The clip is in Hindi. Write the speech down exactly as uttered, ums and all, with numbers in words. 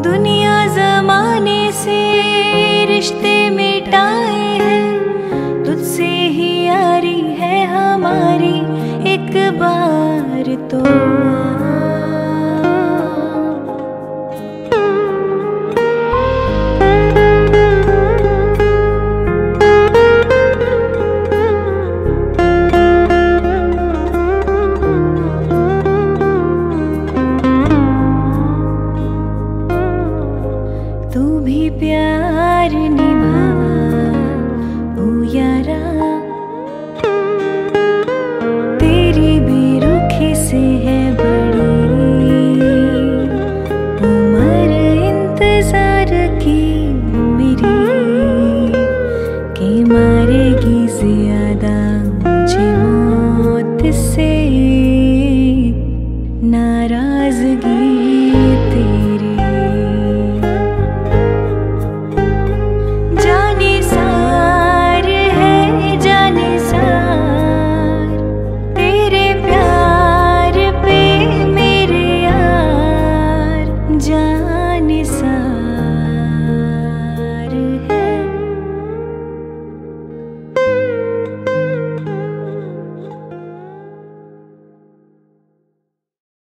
दुनिया जमाने से रिश्ते मिटाए हैं, तुझसे ही यारी है हमारी, एक बार तो तू भी प्यार निभा ओ यारा, तेरी भी रुखी से है बड़ी उम्र इंतजार की मेरी, कि मारेगी ज्यादा मुझे मौत से।